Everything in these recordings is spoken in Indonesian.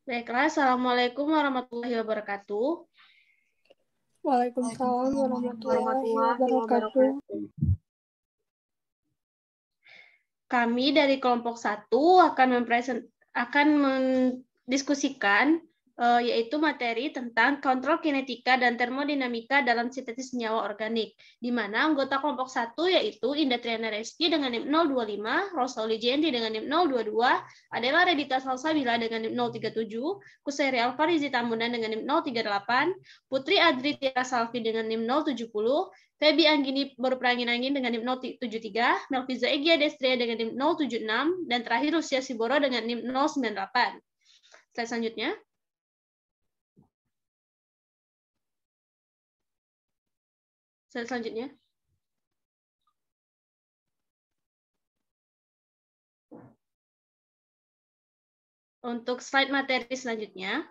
Baiklah, Assalamualaikum warahmatullahi wabarakatuh. Waalaikumsalam warahmatullahi wabarakatuh. Kami dari kelompok 1 akan mendiskusikan yaitu materi tentang kontrol kinetika dan termodinamika dalam sintesis senyawa organik, di mana anggota kelompok 1 yaitu Indah Triana Reski dengan NIM 025, Rosauli Jenti dengan NIM 022, Adela Redita Salsabila dengan NIM 037, Kuseri Alfarizi Tambunan dengan NIM 038, Putri Adri Tiara Salvi dengan NIM 070, Febi Anggini Berperangin-Angin dengan NIM 073, Melviza Egya Destria dengan NIM 076, dan terakhir Rusia Siboro dengan NIM 098. Slide selanjutnya. Slide selanjutnya. Untuk slide materi selanjutnya.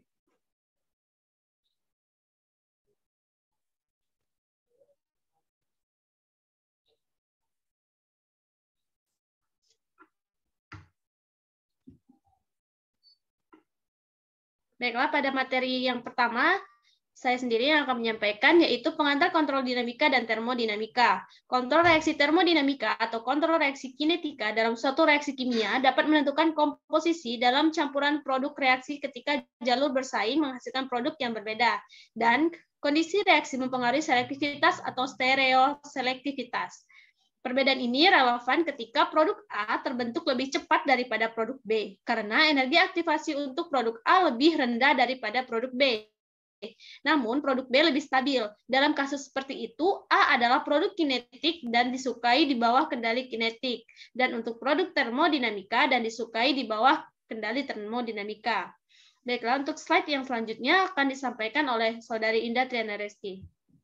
Baiklah, pada materi yang pertama, saya sendiri yang akan menyampaikan, yaitu pengantar kontrol dinamika dan termodinamika. Kontrol reaksi termodinamika atau kontrol reaksi kinetika dalam suatu reaksi kimia dapat menentukan komposisi dalam campuran produk reaksi ketika jalur bersaing menghasilkan produk yang berbeda. Dan kondisi reaksi mempengaruhi selektivitas atau stereoselektivitas. Perbedaan ini relevan ketika produk A terbentuk lebih cepat daripada produk B, karena energi aktivasi untuk produk A lebih rendah daripada produk B. Namun, produk B lebih stabil. Dalam kasus seperti itu, A adalah produk kinetik dan disukai di bawah kendali kinetik. Dan untuk produk termodinamika dan disukai di bawah kendali termodinamika. Baiklah, untuk slide yang selanjutnya akan disampaikan oleh Saudari Indah Triana Reski.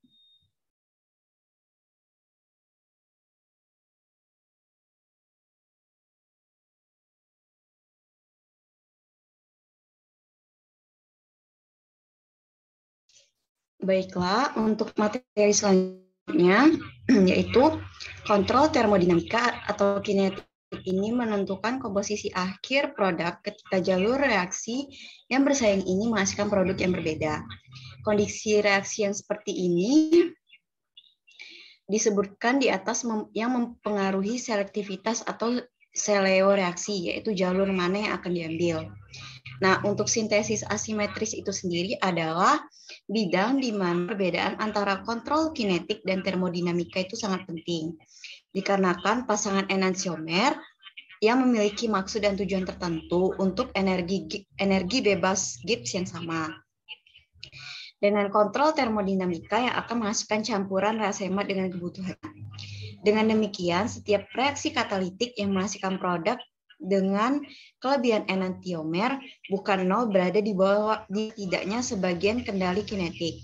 Baiklah, untuk materi selanjutnya, yaitu kontrol termodinamika atau kinetik ini menentukan komposisi akhir produk ketika jalur reaksi yang bersaing ini menghasilkan produk yang berbeda. Kondisi reaksi yang seperti ini disebutkan di atas yang mempengaruhi selektivitas atau seleoreaksi, yaitu jalur mana yang akan diambil. Nah, untuk sintesis asimetris itu sendiri adalah bidang di mana perbedaan antara kontrol kinetik dan termodinamika itu sangat penting. Dikarenakan pasangan enantiomer yang memiliki maksud dan tujuan tertentu untuk energi bebas Gibbs yang sama. Dengan kontrol termodinamika yang akan menghasilkan campuran reaksi hemat dengan kebutuhan. Dengan demikian, setiap reaksi katalitik yang menghasilkan produk dengan kelebihan enantiomer bukan nol berada di bawah tidaknya sebagian kendali kinetik.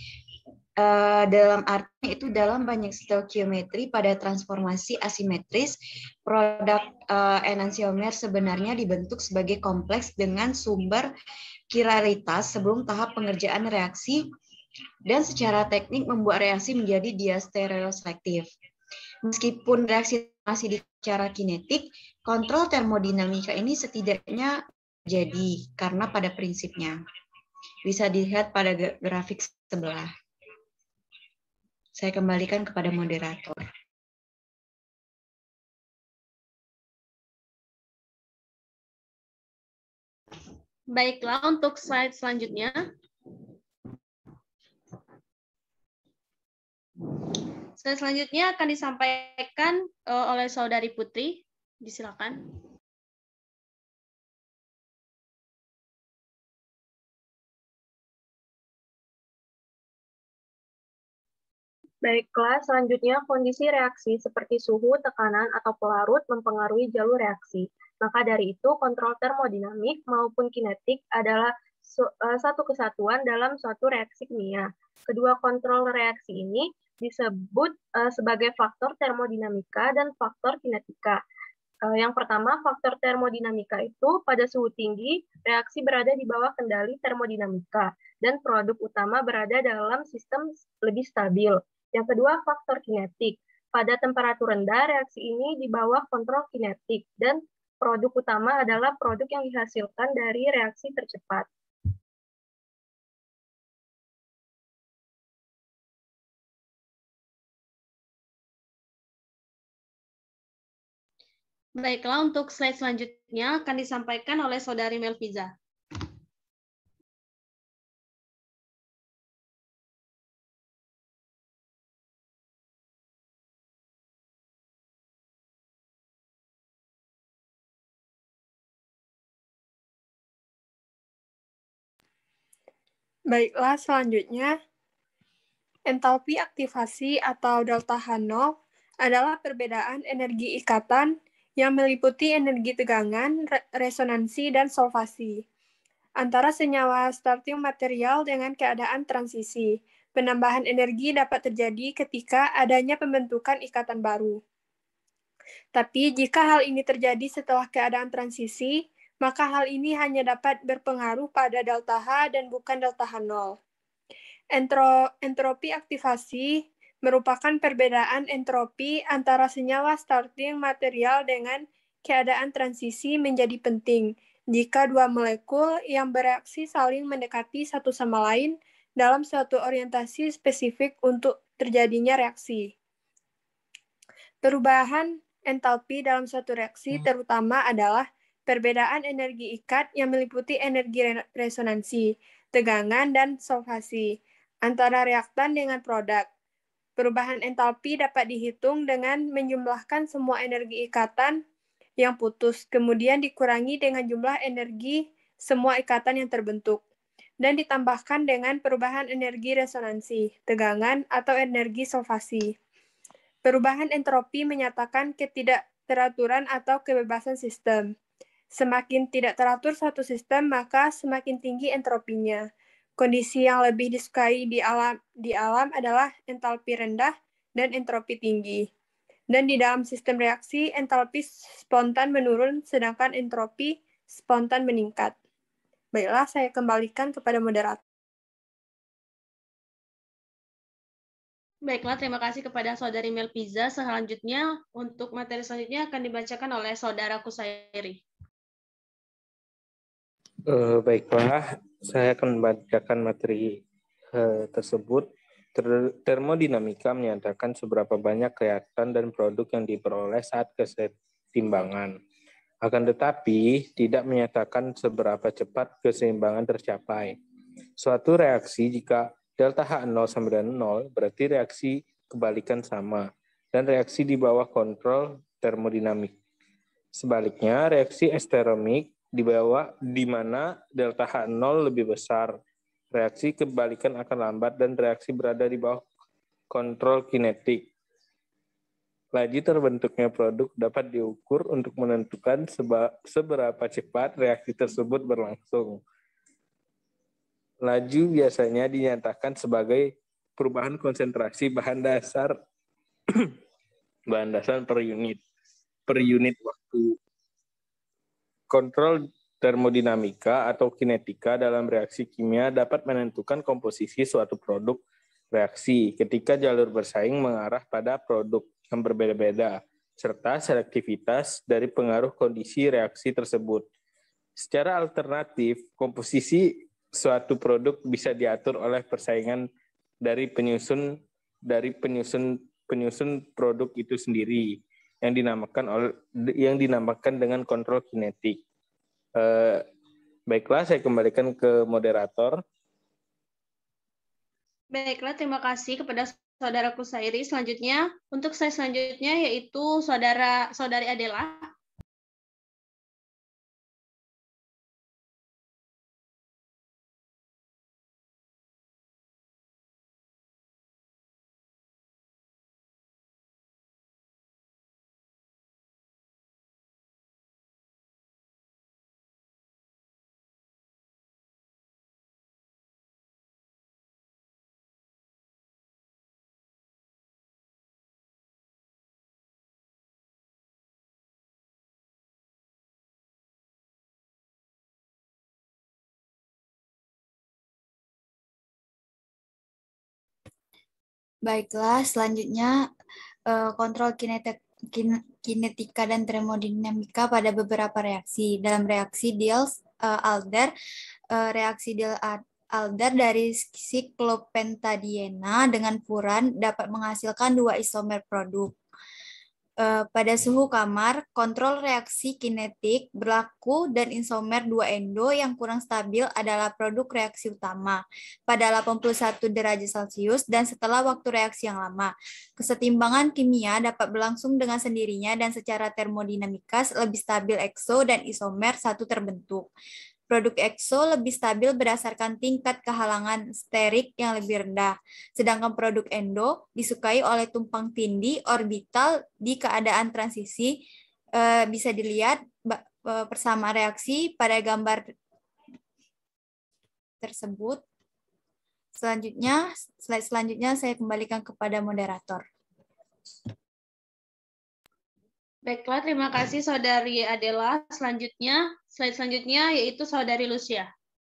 Dalam artinya itu dalam banyak stoikiometri pada transformasi asimetris, produk enantiomer sebenarnya dibentuk sebagai kompleks dengan sumber kiralitas sebelum tahap pengerjaan reaksi dan secara teknik membuat reaksi menjadi diastereoselektif. Meskipun reaksi masih secara kinetik, kontrol termodinamika ini setidaknya jadi karena pada prinsipnya. Bisa dilihat pada grafik sebelah. Saya kembalikan kepada moderator. Baiklah, untuk slide selanjutnya. Slide selanjutnya akan disampaikan oleh Saudari Putri. Disilakan. Baiklah, selanjutnya kondisi reaksi seperti suhu, tekanan, atau pelarut mempengaruhi jalur reaksi. Maka dari itu, kontrol termodinamik maupun kinetik adalah satu kesatuan dalam suatu reaksi kimia. Kedua kontrol reaksi ini disebut sebagai faktor termodinamika dan faktor kinetika. Yang pertama, faktor termodinamika itu pada suhu tinggi, reaksi berada di bawah kendali termodinamika, dan produk utama berada dalam sistem lebih stabil. Yang kedua, faktor kinetik. Pada temperatur rendah, reaksi ini di bawah kontrol kinetik, dan produk utama adalah produk yang dihasilkan dari reaksi tercepat. Baiklah, untuk slide selanjutnya akan disampaikan oleh Saudari Melviza. Baiklah, selanjutnya, entalpi aktivasi atau delta H0 adalah perbedaan energi ikatan yang meliputi energi tegangan, resonansi, dan solvasi antara senyawa starting material dengan keadaan transisi. Penambahan energi dapat terjadi ketika adanya pembentukan ikatan baru. Tapi jika hal ini terjadi setelah keadaan transisi, maka hal ini hanya dapat berpengaruh pada delta H dan bukan delta H0. Entropi aktivasi merupakan perbedaan entropi antara senyawa starting material dengan keadaan transisi menjadi penting jika dua molekul yang bereaksi saling mendekati satu sama lain dalam suatu orientasi spesifik untuk terjadinya reaksi. Perubahan entalpi dalam suatu reaksi terutama adalah perbedaan energi ikat yang meliputi energi resonansi, tegangan, dan solvasi antara reaktan dengan produk. Perubahan entalpi dapat dihitung dengan menjumlahkan semua energi ikatan yang putus, kemudian dikurangi dengan jumlah energi semua ikatan yang terbentuk, dan ditambahkan dengan perubahan energi resonansi, tegangan, atau energi solvasi. Perubahan entropi menyatakan ketidakteraturan atau kebebasan sistem. Semakin tidak teratur suatu sistem, maka semakin tinggi entropinya. Kondisi yang lebih disukai di alam adalah entalpi rendah dan entropi tinggi. Dan di dalam sistem reaksi, entalpi spontan menurun, sedangkan entropi spontan meningkat. Baiklah, saya kembalikan kepada moderator. Baiklah, terima kasih kepada Saudari Melviza. Selanjutnya, untuk materi selanjutnya akan dibacakan oleh Saudara Kusairi. Baiklah, saya akan membacakan materi tersebut. Termodinamika menyatakan seberapa banyak reaktan dan produk yang diperoleh saat keseimbangan. Akan tetapi, tidak menyatakan seberapa cepat keseimbangan tercapai. Suatu reaksi jika delta H0 sama dengan 0, berarti reaksi kebalikan sama, dan reaksi di bawah kontrol termodinamik. Sebaliknya, reaksi eksteromik di mana delta H0 lebih besar. Reaksi kebalikan akan lambat dan reaksi berada di bawah kontrol kinetik. Laju terbentuknya produk dapat diukur untuk menentukan seberapa cepat reaksi tersebut berlangsung. Laju biasanya dinyatakan sebagai perubahan konsentrasi bahan dasar per unit waktu. Kontrol termodinamika atau kinetika dalam reaksi kimia dapat menentukan komposisi suatu produk reaksi ketika jalur bersaing mengarah pada produk yang berbeda-beda, serta selektivitas dari pengaruh kondisi reaksi tersebut. Secara alternatif, komposisi suatu produk bisa diatur oleh persaingan dari penyusun produk itu sendiri yang dinamakan dengan kontrol kinetik. Baiklah, saya kembalikan ke moderator. Baiklah, terima kasih kepada Saudara Kusairi. Selanjutnya, untuk saya selanjutnya yaitu Saudari Adela. Baiklah, selanjutnya kontrol kinetika dan termodinamika pada beberapa reaksi. Dalam reaksi Diels-Alder, reaksi Diels-Alder dari siklopentadiena dengan furan dapat menghasilkan 2 isomer produk. Pada suhu kamar, kontrol reaksi kinetik berlaku dan isomer 2-endo yang kurang stabil adalah produk reaksi utama pada 81 derajat Celcius dan setelah waktu reaksi yang lama. Kesetimbangan kimia dapat berlangsung dengan sendirinya dan secara termodinamika lebih stabil ekso dan isomer satu terbentuk. Produk ekso lebih stabil berdasarkan tingkat kehalangan sterik yang lebih rendah, sedangkan produk endo disukai oleh tumpang tindih orbital di keadaan transisi. Bisa dilihat persamaan reaksi pada gambar tersebut. Selanjutnya, slide selanjutnya saya kembalikan kepada moderator. Baiklah, terima kasih Saudari Adela. Selanjutnya, slide selanjutnya yaitu Saudari Lucia.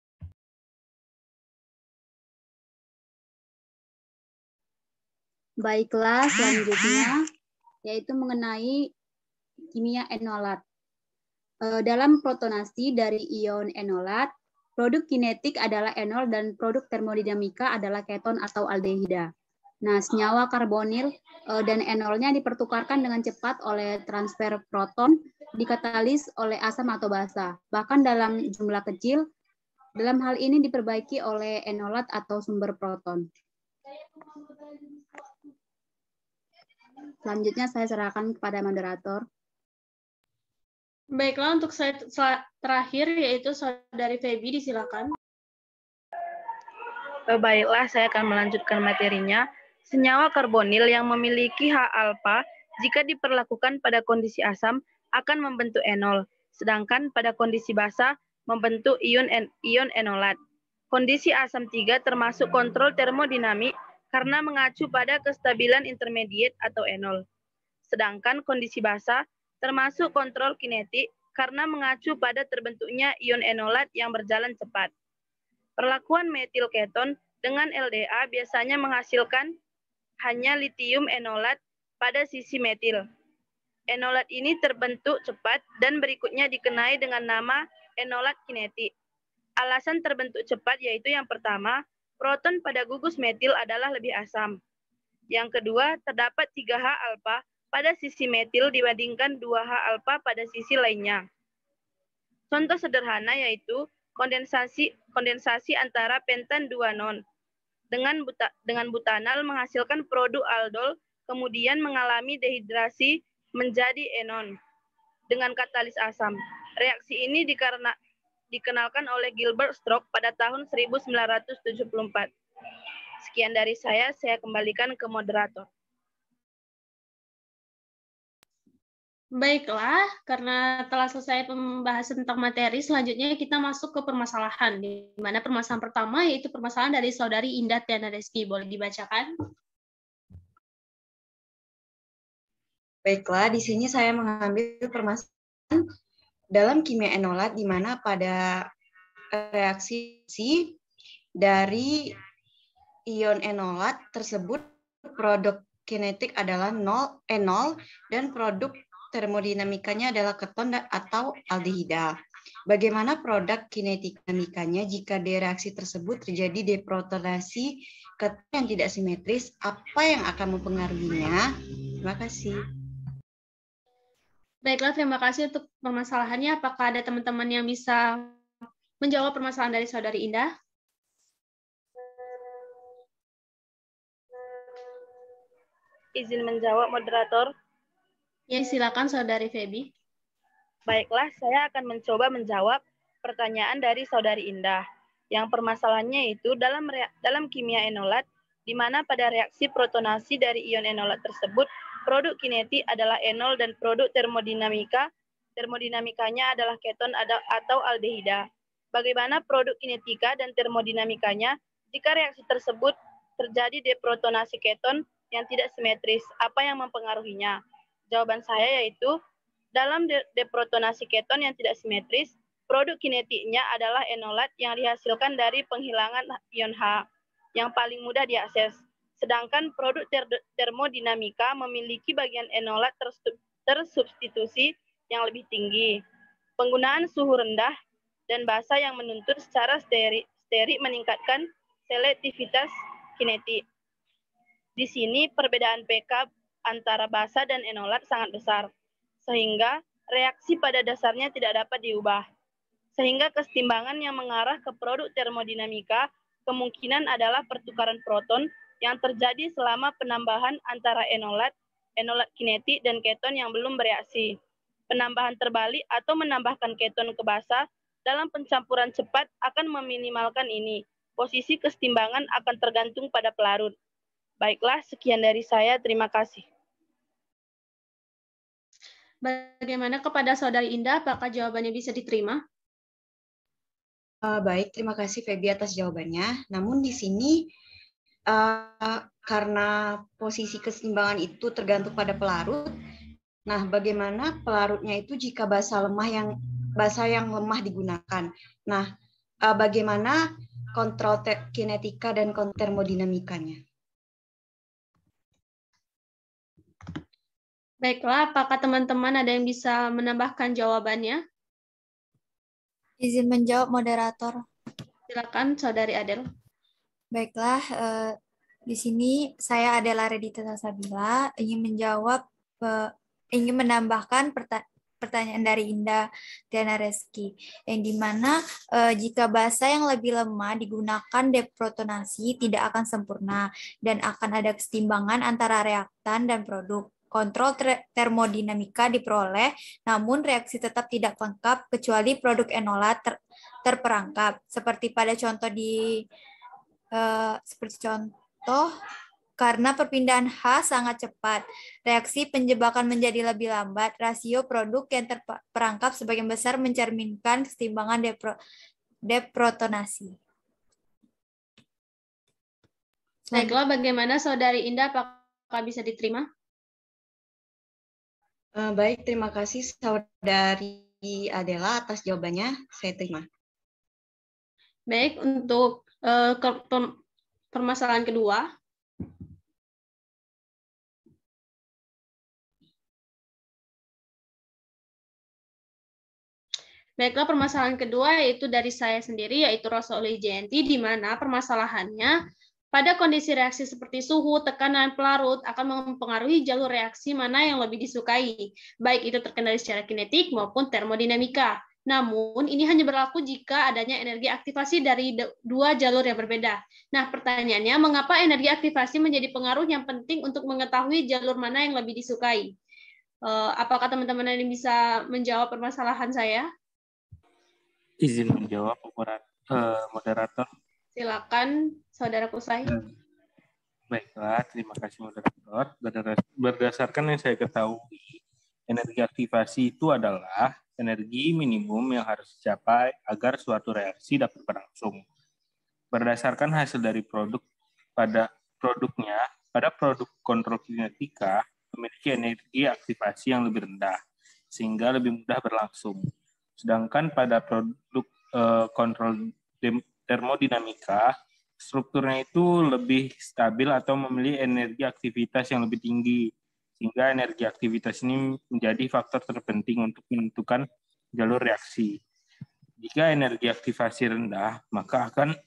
Baiklah, selanjutnya yaitu mengenai kimia enolat. Dalam protonasi dari ion enolat, produk kinetik adalah enol dan produk termodinamika adalah keton atau aldehida. Nah, senyawa karbonil dan enolnya dipertukarkan dengan cepat oleh transfer proton, dikatalis oleh asam atau basa. Bahkan dalam jumlah kecil, dalam hal ini diperbaiki oleh enolat atau sumber proton. Selanjutnya saya serahkan kepada moderator. Baiklah, untuk slide terakhir yaitu Saudari Feby, disilakan. Baiklah, saya akan melanjutkan materinya. Senyawa karbonil yang memiliki H-alfa jika diperlakukan pada kondisi asam akan membentuk enol, sedangkan pada kondisi basa membentuk ion enolat. Kondisi asam 3 termasuk kontrol termodinamik karena mengacu pada kestabilan intermediate atau enol. Sedangkan kondisi basa termasuk kontrol kinetik karena mengacu pada terbentuknya ion enolat yang berjalan cepat. Perlakuan metil keton dengan LDA biasanya menghasilkan hanya litium enolat pada sisi metil. Enolat ini terbentuk cepat dan berikutnya dikenai dengan nama enolat kinetik. Alasan terbentuk cepat yaitu yang pertama, proton pada gugus metil adalah lebih asam. Yang kedua, terdapat 3H alfa pada sisi metil dibandingkan 2H alfa pada sisi lainnya. Contoh sederhana yaitu kondensasi antara pentan 2 non. Dengan butanal menghasilkan produk aldol, kemudian mengalami dehidrasi menjadi enon dengan katalis asam. Reaksi ini dikenalkan oleh Gilbert Stroke pada tahun 1974. Sekian dari saya kembalikan ke moderator. Baiklah, karena telah selesai pembahasan tentang materi, selanjutnya kita masuk ke permasalahan, di mana permasalahan pertama yaitu permasalahan dari Saudari Indah Tiana Reski. Boleh dibacakan? Baiklah, di sini saya mengambil permasalahan dalam kimia enolat, di mana pada reaksi dari ion enolat tersebut produk kinetik adalah enol dan produk termodinamikanya adalah keton atau aldehida. Bagaimana produk kinetikanya jika di reaksi tersebut terjadi deprotonasi keton yang tidak simetris? Apa yang akan mempengaruhinya? Terima kasih. Baiklah, terima kasih untuk permasalahannya. Apakah ada teman-teman yang bisa menjawab permasalahan dari Saudari Indah? Izin menjawab, moderator. Ya, silakan Saudari Feby. Baiklah, saya akan mencoba menjawab pertanyaan dari Saudari Indah. Yang permasalahannya itu dalam kimia enolat, di mana pada reaksi protonasi dari ion enolat tersebut, produk kinetik adalah enol dan produk termodinamikanya adalah keton atau aldehida. Bagaimana produk kinetika dan termodinamikanya jika reaksi tersebut terjadi deprotonasi keton yang tidak simetris? Apa yang mempengaruhinya? Jawaban saya yaitu dalam deprotonasi keton yang tidak simetris, produk kinetiknya adalah enolat yang dihasilkan dari penghilangan ion H yang paling mudah diakses. Sedangkan produk termodinamika memiliki bagian enolat tersubstitusi yang lebih tinggi. Penggunaan suhu rendah dan basa yang menuntut secara steri meningkatkan selektivitas kinetik. Di sini perbedaan pK antara basa dan enolat sangat besar, sehingga reaksi pada dasarnya tidak dapat diubah. Sehingga kesetimbangan yang mengarah ke produk termodinamika kemungkinan adalah pertukaran proton yang terjadi selama penambahan antara enolat kinetik dan keton yang belum bereaksi. Penambahan terbalik atau menambahkan keton ke basa dalam pencampuran cepat akan meminimalkan ini. Posisi kesetimbangan akan tergantung pada pelarut. Baiklah, sekian dari saya. Terima kasih. Bagaimana kepada Saudari Indah? Apakah jawabannya bisa diterima? Baik, terima kasih Feby atas jawabannya. Namun di sini karena posisi keseimbangan itu tergantung pada pelarut. Nah, bagaimana pelarutnya itu jika basa yang lemah digunakan? Nah, bagaimana kontrol kinetika dan termodinamikanya? Baiklah, apakah teman-teman ada yang bisa menambahkan jawabannya? Izin menjawab moderator. Silakan, Saudari Adel. Baiklah, di sini saya Adela Redita Sabila ingin menambahkan pertanyaan dari Indah Diana Reski, yang dimana jika basa yang lebih lemah digunakan deprotonasi tidak akan sempurna dan akan ada kesetimbangan antara reaktan dan produk. Kontrol termodinamika diperoleh, namun reaksi tetap tidak lengkap kecuali produk enolat terperangkap. Seperti pada contoh karena perpindahan H sangat cepat, reaksi penjebakan menjadi lebih lambat, rasio produk yang terperangkap sebagian besar mencerminkan kesetimbangan deprotonasi. Baiklah, bagaimana Saudari Indah? Apakah bisa diterima? Baik, terima kasih Saudari Adela atas jawabannya. Saya terima. Baik, untuk permasalahan kedua. Baiklah, permasalahan kedua yaitu dari saya sendiri, yaitu Rosoli Jenti, di mana permasalahannya pada kondisi reaksi seperti suhu, tekanan, pelarut akan mempengaruhi jalur reaksi mana yang lebih disukai, baik itu terkendali secara kinetik maupun termodinamika. Namun, ini hanya berlaku jika adanya energi aktivasi dari dua jalur yang berbeda. Nah, pertanyaannya, mengapa energi aktivasi menjadi pengaruh yang penting untuk mengetahui jalur mana yang lebih disukai? Apakah teman-teman ini bisa menjawab permasalahan saya? Izin menjawab, moderator. Silakan, Saudara Kusai. Baiklah, terima kasih moderator. Berdasarkan yang saya ketahui, energi aktivasi itu adalah energi minimum yang harus dicapai agar suatu reaksi dapat berlangsung. Berdasarkan hasil dari produk pada produk kontrol kinetika memiliki energi aktivasi yang lebih rendah, sehingga lebih mudah berlangsung. Sedangkan pada produk kontrol termodinamika, strukturnya itu lebih stabil atau memiliki energi aktivitas yang lebih tinggi, sehingga energi aktivitas ini menjadi faktor terpenting untuk menentukan jalur reaksi. Jika energi aktivasi rendah, maka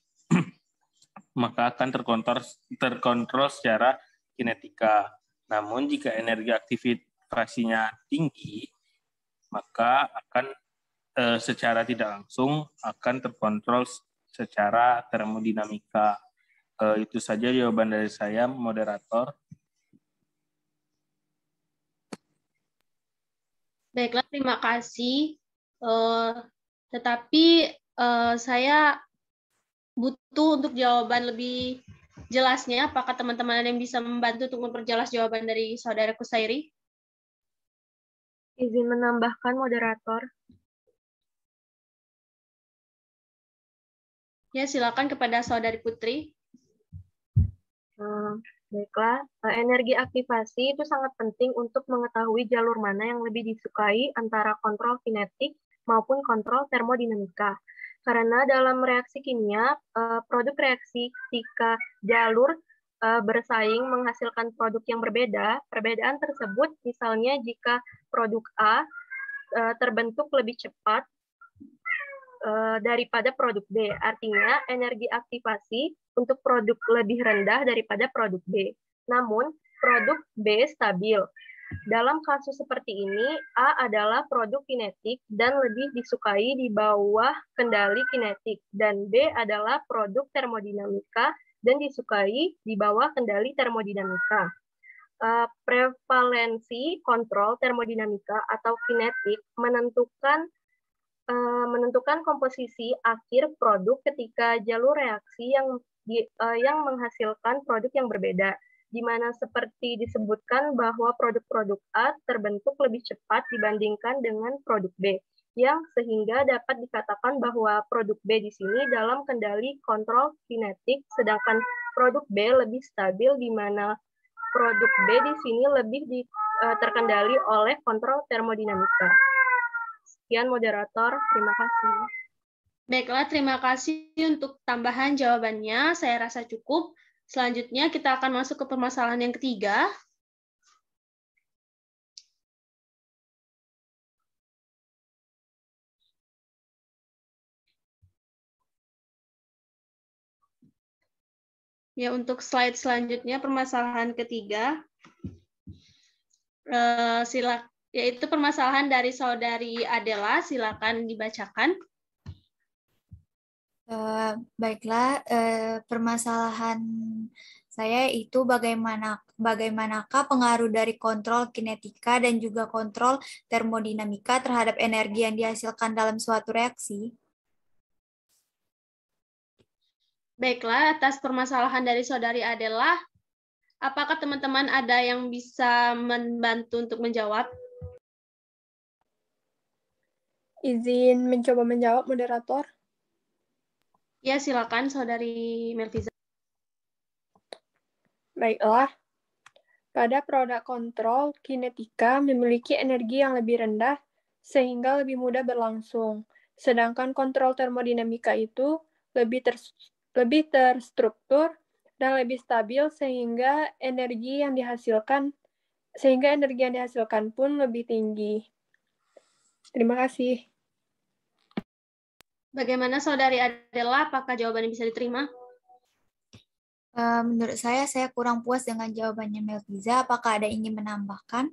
akan terkontrol secara kinetika. Namun jika energi aktivasinya tinggi, maka akan secara tidak langsung akan terkontrol secara termodinamika. Itu saja jawaban dari saya, moderator. Baiklah, terima kasih. Tetapi saya butuh untuk jawaban lebih jelasnya. Apakah teman-teman ada yang bisa membantu untuk memperjelas jawaban dari Saudara Kusairi? Izin menambahkan, moderator. Ya, silakan kepada Saudari Putri. Baiklah, energi aktivasi itu sangat penting untuk mengetahui jalur mana yang lebih disukai antara kontrol kinetik maupun kontrol termodinamika. Karena dalam reaksi kimia, produk reaksi ketika jalur bersaing menghasilkan produk yang berbeda, perbedaan tersebut misalnya jika produk A terbentuk lebih cepat daripada produk B. Artinya energi aktivasi untuk produk lebih rendah daripada produk B. Namun produk B stabil. Dalam kasus seperti ini, A adalah produk kinetik dan lebih disukai di bawah kendali kinetik, dan B adalah produk termodinamika dan disukai di bawah kendali termodinamika. Prevalensi kontrol termodinamika atau kinetik menentukan komposisi akhir produk ketika jalur reaksi yang menghasilkan produk yang berbeda, di mana seperti disebutkan bahwa produk-produk A terbentuk lebih cepat dibandingkan dengan produk B, yang sehingga dapat dikatakan bahwa produk B di sini dalam kendali kontrol kinetik, sedangkan produk B lebih stabil, di mana produk B di sini lebih terkendali oleh kontrol termodinamika. Sekian moderator, terima kasih. Baiklah, terima kasih untuk tambahan jawabannya. Saya rasa cukup. Selanjutnya kita akan masuk ke permasalahan yang ketiga. Ya, untuk slide selanjutnya permasalahan ketiga. Yaitu permasalahan dari saudari Adela, silakan dibacakan. Baiklah, permasalahan saya itu bagaimanakah pengaruh dari kontrol kinetika dan juga kontrol termodinamika terhadap energi yang dihasilkan dalam suatu reaksi? Baiklah, atas permasalahan dari saudari Adela, apakah teman-teman ada yang bisa membantu untuk menjawab? Izin mencoba menjawab, moderator. Ya, silakan saudari Melviza. Baiklah. Pada produk kontrol, kinetika memiliki energi yang lebih rendah sehingga lebih mudah berlangsung. Sedangkan kontrol termodinamika itu lebih terstruktur dan lebih stabil sehingga energi yang dihasilkan pun lebih tinggi. Terima kasih. Bagaimana saudari Adela, apakah jawabannya bisa diterima? Menurut saya kurang puas dengan jawabannya Melviza. Apakah ada ingin menambahkan?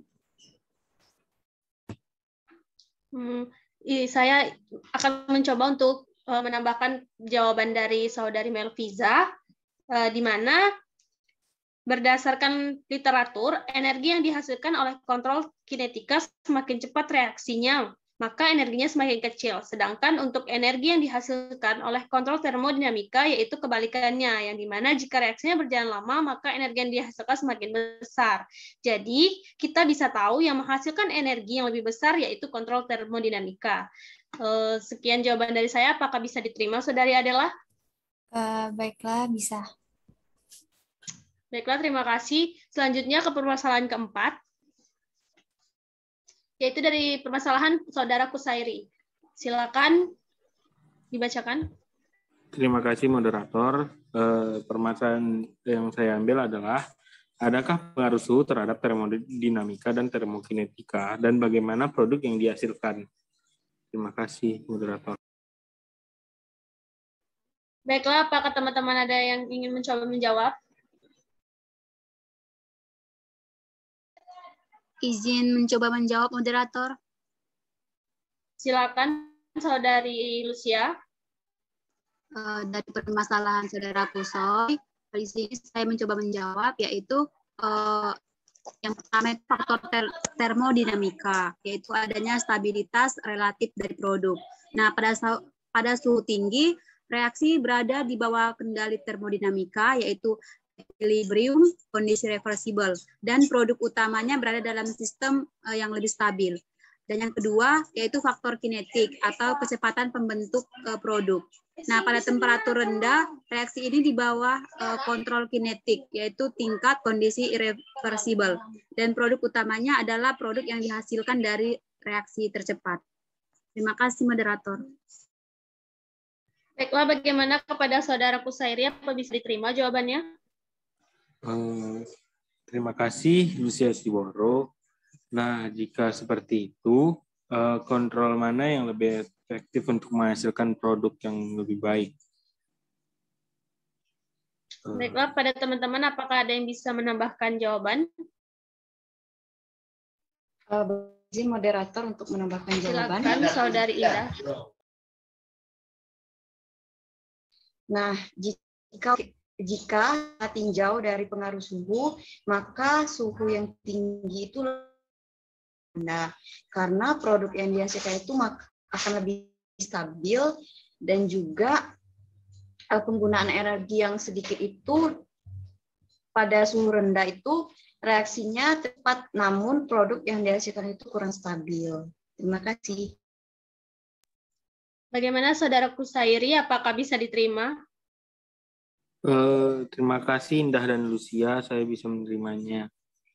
Saya akan mencoba untuk menambahkan jawaban dari saudari Melviza, di mana berdasarkan literatur, energi yang dihasilkan oleh kontrol kinetika semakin cepat reaksinya, maka energinya semakin kecil. Sedangkan untuk energi yang dihasilkan oleh kontrol termodinamika yaitu kebalikannya, yang dimana jika reaksinya berjalan lama, maka energi yang dihasilkan semakin besar. Jadi, kita bisa tahu yang menghasilkan energi yang lebih besar yaitu kontrol termodinamika. Sekian jawaban dari saya. Apakah bisa diterima, saudari Adela? Baiklah, bisa. Baiklah, terima kasih. Selanjutnya ke permasalahan keempat, yaitu dari permasalahan saudara Kusairi. Silakan dibacakan. Terima kasih, moderator. Permasalahan yang saya ambil adalah, adakah pengaruh suhu terhadap termodinamika dan termokinetika, dan bagaimana produk yang dihasilkan? Terima kasih, moderator. Baiklah, apakah teman-teman ada yang ingin mencoba menjawab? Izin mencoba menjawab, moderator. Silakan, saudari Lucia. Dari permasalahan saudara Kusoy, di sini saya mencoba menjawab, yaitu yang pertama itu faktor termodinamika, yaitu adanya stabilitas relatif dari produk. Nah, pada suhu tinggi, reaksi berada di bawah kendali termodinamika, yaitu equilibrium, kondisi reversible, dan produk utamanya berada dalam sistem yang lebih stabil. Dan yang kedua, yaitu faktor kinetik atau kecepatan pembentuk produk. Nah, pada temperatur rendah, reaksi ini di bawah kontrol kinetik, yaitu tingkat kondisi irreversible. Dan produk utamanya adalah produk yang dihasilkan dari reaksi tercepat. Terima kasih, moderator. Baiklah, bagaimana kepada saudara Kusairi? Apa bisa diterima jawabannya? Terima kasih Lucia Siworo. Nah, jika seperti itu, kontrol mana yang lebih efektif untuk menghasilkan produk yang lebih baik? Baiklah, pada teman-teman, apakah ada yang bisa menambahkan jawaban? Izin moderator untuk menambahkan jawaban. Silakan, Saudari Indah. Nah, jika tinjau dari pengaruh suhu, maka suhu yang tinggi itu rendah. Karena produk yang dihasilkan itu akan lebih stabil dan juga penggunaan energi yang sedikit itu pada suhu rendah itu reaksinya cepat, namun produk yang dihasilkan itu kurang stabil. Terima kasih. Bagaimana Saudara Kusairi, apakah bisa diterima? Terima kasih Indah dan Lucia, saya bisa menerimanya.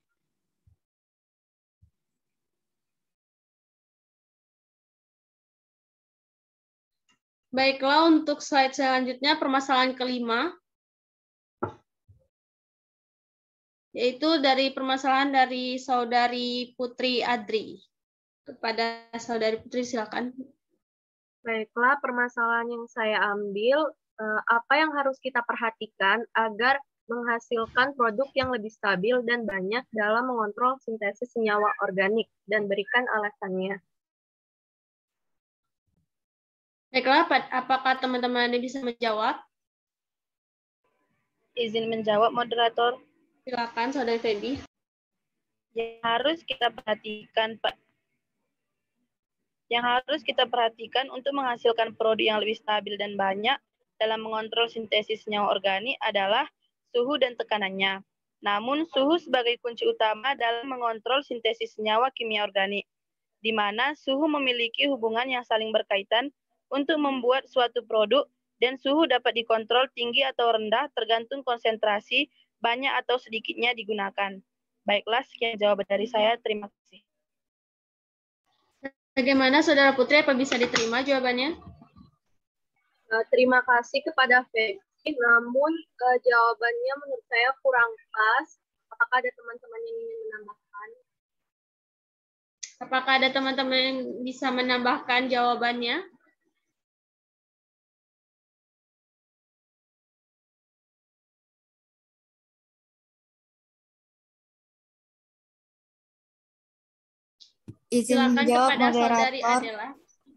Baiklah, untuk slide selanjutnya, permasalahan kelima, yaitu dari permasalahan dari Saudari Putri Adri. Kepada Saudari Putri, silakan. Baiklah, permasalahan yang saya ambil, apa yang harus kita perhatikan agar menghasilkan produk yang lebih stabil dan banyak dalam mengontrol sintesis senyawa organik, dan berikan alasannya. Baiklah, apakah teman-teman bisa menjawab? Izin menjawab, moderator. Silakan, Saudari Feby. Yang harus kita perhatikan untuk menghasilkan produk yang lebih stabil dan banyak dalam mengontrol sintesis senyawa organik adalah suhu dan tekanannya. Namun, suhu sebagai kunci utama dalam mengontrol sintesis senyawa kimia organik, di mana suhu memiliki hubungan yang saling berkaitan untuk membuat suatu produk, dan suhu dapat dikontrol tinggi atau rendah tergantung konsentrasi banyak atau sedikitnya digunakan. Baiklah, sekian jawaban dari saya. Terima kasih. Bagaimana Saudara Putri, apa bisa diterima jawabannya? Terima kasih kepada Feby, namun jawabannya menurut saya kurang pas. Apakah ada teman-teman yang ingin menambahkan? Apakah ada teman-teman yang bisa menambahkan jawabannya? Izin Silakan menjawab, kepada Saudari moderator. Adela.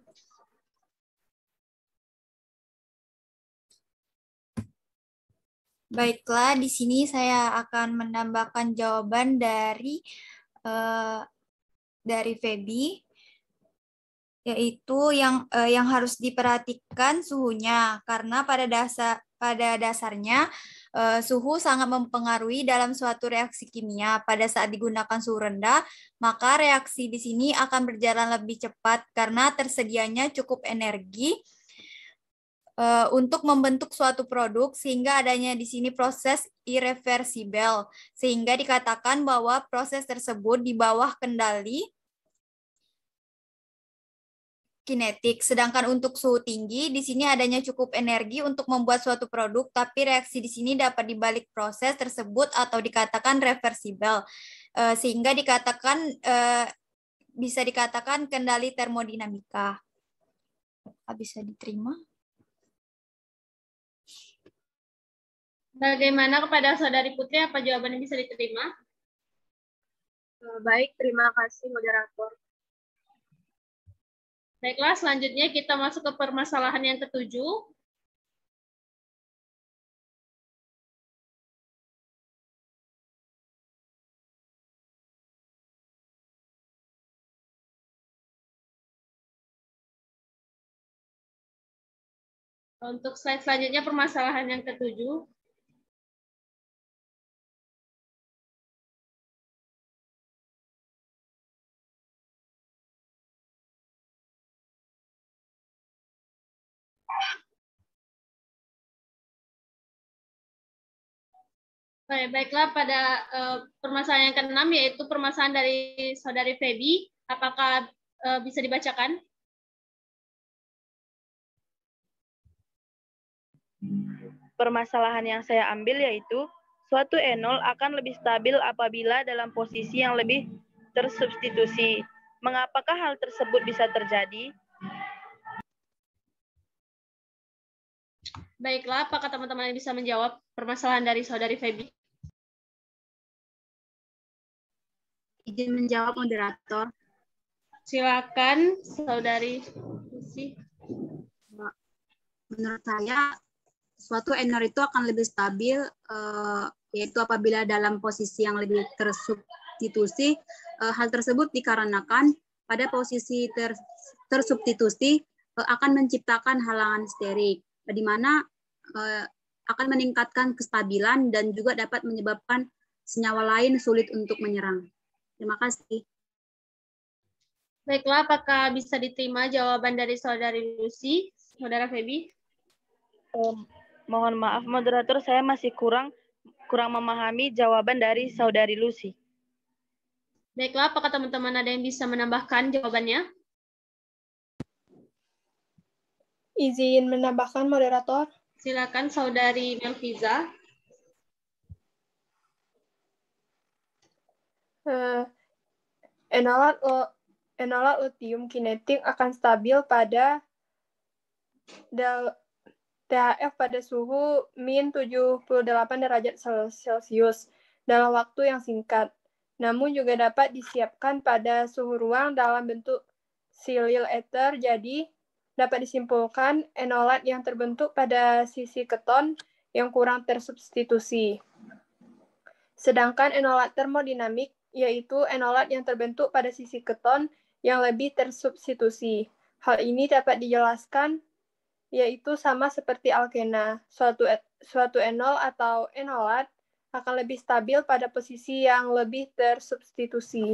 Baiklah, di sini saya akan menambahkan jawaban dari Feby, yaitu yang harus diperhatikan suhunya, karena pada dasarnya suhu sangat mempengaruhi dalam suatu reaksi kimia. Pada saat digunakan suhu rendah, maka reaksi di sini akan berjalan lebih cepat karena tersedianya cukup energi untuk membentuk suatu produk, sehingga adanya di sini proses irreversibel, sehingga dikatakan bahwa proses tersebut di bawah kendali kinetik. Sedangkan untuk suhu tinggi, di sini adanya cukup energi untuk membuat suatu produk, tapi reaksi di sini dapat dibalik proses tersebut atau dikatakan reversibel, sehingga bisa dikatakan kendali termodinamika. Bisa diterima? Bagaimana kepada Saudari Putri, apa jawabannya bisa diterima? Baik, terima kasih moderator. Baiklah, selanjutnya kita masuk ke permasalahan yang ketujuh. Untuk slide selanjutnya permasalahan yang ketujuh. Baiklah, pada permasalahan yang ke-6, yaitu permasalahan dari Saudari Feby. Apakah bisa dibacakan? Permasalahan yang saya ambil yaitu Suatu enol akan lebih stabil apabila dalam posisi yang lebih tersubstitusi. Mengapakah hal tersebut bisa terjadi? Baiklah, apakah teman-teman bisa menjawab permasalahan dari Saudari Feby? Izin menjawab moderator. Silakan, Saudari Lucy. Menurut saya, suatu enol itu akan lebih stabil, yaitu apabila dalam posisi yang lebih tersubstitusi. Hal tersebut dikarenakan pada posisi tersubstitusi akan menciptakan halangan sterik, di mana akan meningkatkan kestabilan dan juga dapat menyebabkan senyawa lain sulit untuk menyerang. Terima kasih. Baiklah, apakah bisa diterima jawaban dari Saudari Lucy, Saudara Feby? Mohon maaf moderator, saya masih kurang memahami jawaban dari Saudari Lucy. Baiklah, apakah teman-teman ada yang bisa menambahkan jawabannya? Izin menambahkan moderator. Silakan Saudari Melfiza. Enolat lithium kinetik akan stabil pada THF pada suhu min 78 derajat Celcius dalam waktu yang singkat. Namun juga dapat disiapkan pada suhu ruang dalam bentuk silil ether, jadi dapat disimpulkan enolat yang terbentuk pada sisi keton yang kurang tersubstitusi. Sedangkan enolat termodinamik yaitu enolat yang terbentuk pada sisi keton yang lebih tersubstitusi. Hal ini dapat dijelaskan yaitu sama seperti alkena. Suatu enol atau enolat akan lebih stabil pada posisi yang lebih tersubstitusi.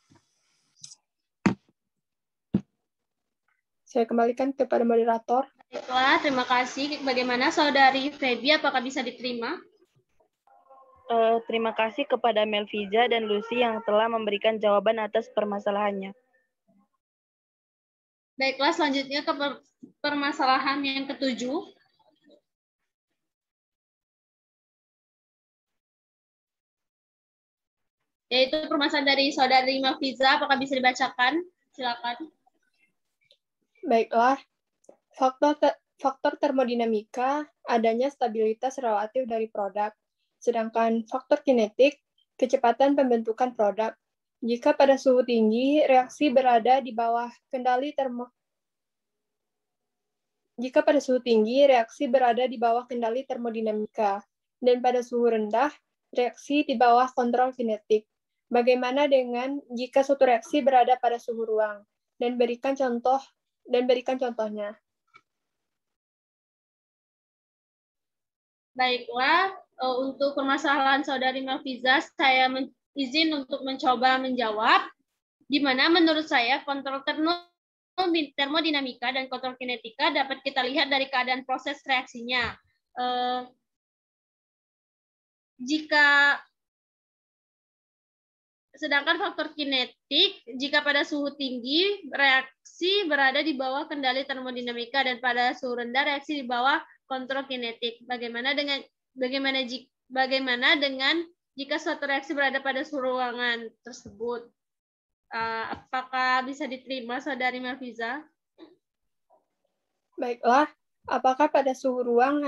Saya kembalikan kepada moderator. Baiklah, terima kasih. Bagaimana Saudari Feby, apakah bisa diterima? Terima kasih kepada Melfiza dan Lucy yang telah memberikan jawaban atas permasalahannya. Baiklah, selanjutnya ke permasalahan yang ke-7. Yaitu permasalahan dari Saudari Melfiza, apakah bisa dibacakan? Silakan. Baiklah, faktor termodinamika adanya stabilitas relatif dari produk, sedangkan faktor kinetik kecepatan pembentukan produk. Jika pada suhu tinggi reaksi berada di bawah kendali termodinamika, dan pada suhu rendah reaksi di bawah kontrol kinetik. Bagaimana dengan jika suatu reaksi berada pada suhu ruang? Dan berikan contohnya. Baiklah, untuk permasalahan Saudari Melfiza, saya izin untuk mencoba menjawab, di mana menurut saya kontrol termodinamika dan kontrol kinetika dapat kita lihat dari keadaan proses reaksinya. Sedangkan faktor kinetik, jika pada suhu tinggi, reaksi berada di bawah kendali termodinamika, dan pada suhu rendah, reaksi di bawah kontrol kinetik. Bagaimana dengan jika suatu reaksi berada pada suhu ruangan tersebut? Apakah bisa diterima, Saudari Melfiza? Baiklah, apakah pada suhu ruang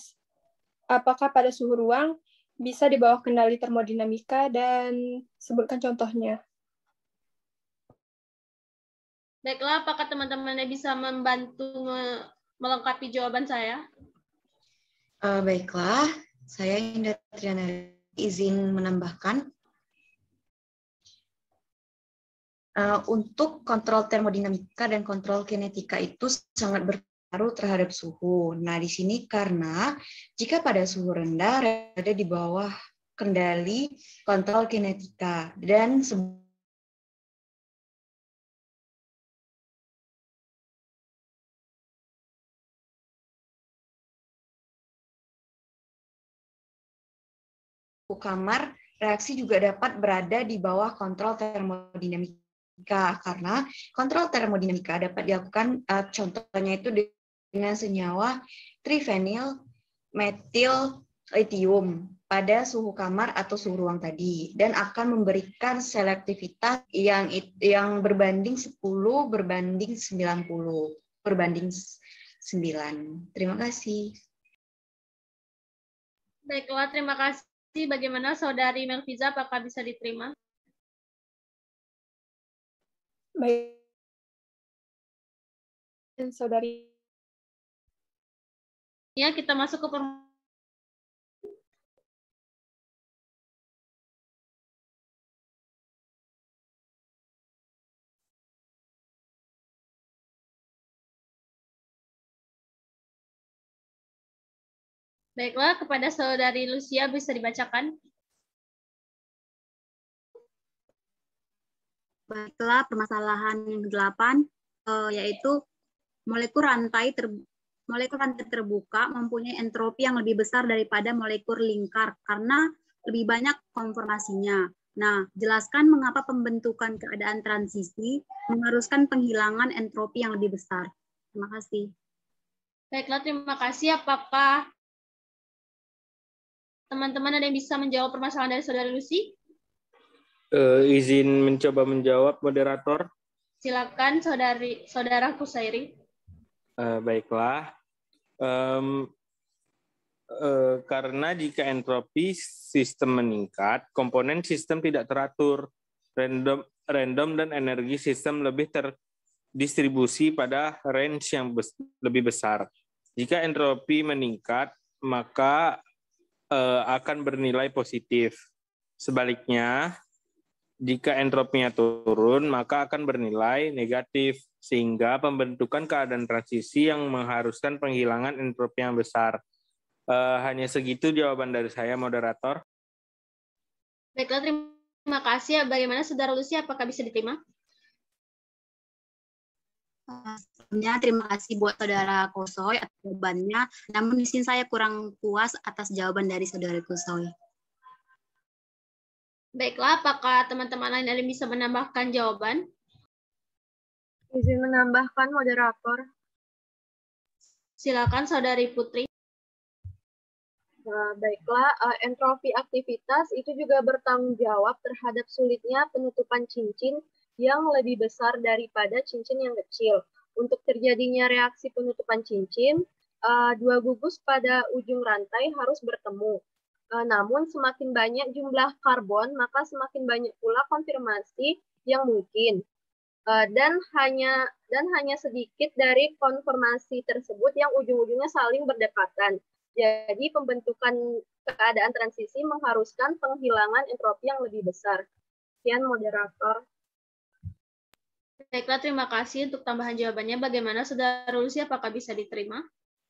bisa di bawah kendali termodinamika, dan sebutkan contohnya. Baiklah, apakah teman-teman bisa membantu melengkapi jawaban saya? Baiklah, saya Indah Triana izin menambahkan. Untuk kontrol termodinamika dan kontrol kinetika itu sangat berpengaruh terhadap suhu. Nah, di sini karena jika pada suhu rendah berada di bawah kendali kontrol kinetika, dan kamar, reaksi juga dapat berada di bawah kontrol termodinamika, karena kontrol termodinamika dapat dilakukan, contohnya itu dengan senyawa trifenyl metil litium pada suhu kamar atau suhu ruang tadi dan akan memberikan selektivitas yang berbanding 10 berbanding 90 berbanding 9. Terima kasih. Baiklah, terima kasih. Bagaimana Saudari Melviza, apakah bisa diterima? Baik. Dan Saudari. Ya, kita masuk ke Baiklah, kepada Saudari Lucia bisa dibacakan. Baiklah, permasalahan yang ke-8 yaitu molekul rantai terbuka mempunyai entropi yang lebih besar daripada molekul lingkar karena lebih banyak konformasinya. Nah, jelaskan mengapa pembentukan keadaan transisi mengharuskan penghilangan entropi yang lebih besar. Terima kasih. Baiklah, terima kasih. Apakah teman-teman ada yang bisa menjawab permasalahan dari Saudari Lucy? Izin mencoba menjawab, moderator. Silakan, Saudara Kusairi. Baiklah. Karena jika entropi sistem meningkat, komponen sistem tidak teratur, random dan energi sistem lebih terdistribusi pada range yang lebih besar. Jika entropi meningkat, maka akan bernilai positif. Sebaliknya, jika entropinya turun, maka akan bernilai negatif, sehingga pembentukan keadaan transisi yang mengharuskan penghilangan entropi yang besar. Hanya segitu jawaban dari saya, moderator. Baiklah, terima kasih. Bagaimana Saudara Lucy, apakah bisa diterima? Sebelumnya terima kasih buat Saudara Kusoy atas jawabannya. Namun di sini saya kurang puas atas jawaban dari Saudara Kusoy. Baiklah, apakah teman-teman lain ada yang bisa menambahkan jawaban? Izin menambahkan, moderator. Silakan, Saudari Putri. Nah, baiklah, entropi aktivitas itu juga bertanggung jawab terhadap sulitnya penutupan cincin yang lebih besar daripada cincin yang kecil. Untuk terjadinya reaksi penutupan cincin, dua gugus pada ujung rantai harus bertemu. Namun semakin banyak jumlah karbon, maka semakin banyak pula konfirmasi yang mungkin. Dan hanya sedikit dari konformasi tersebut yang ujung-ujungnya saling berdekatan. Jadi pembentukan keadaan transisi mengharuskan penghilangan entropi yang lebih besar. Sekian, moderator. Baiklah, terima kasih untuk tambahan jawabannya. Bagaimana Saudara Lucy, apakah bisa diterima?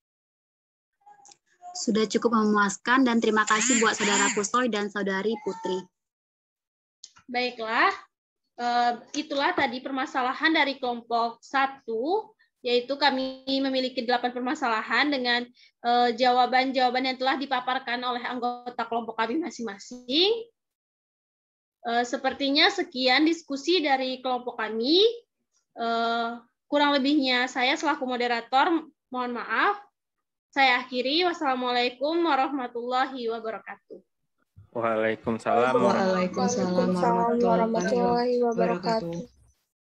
Sudah cukup memuaskan dan terima kasih buat Saudara Kusoy dan Saudari Putri. Baiklah, itulah tadi permasalahan dari kelompok 1, yaitu kami memiliki 8 permasalahan dengan jawaban-jawaban yang telah dipaparkan oleh anggota kelompok kami masing-masing. Sepertinya sekian diskusi dari kelompok kami. Kurang lebihnya saya selaku moderator, mohon maaf. Saya akhiri. Wassalamualaikum warahmatullahi wabarakatuh. Waalaikumsalam warahmatullahi wabarakatuh.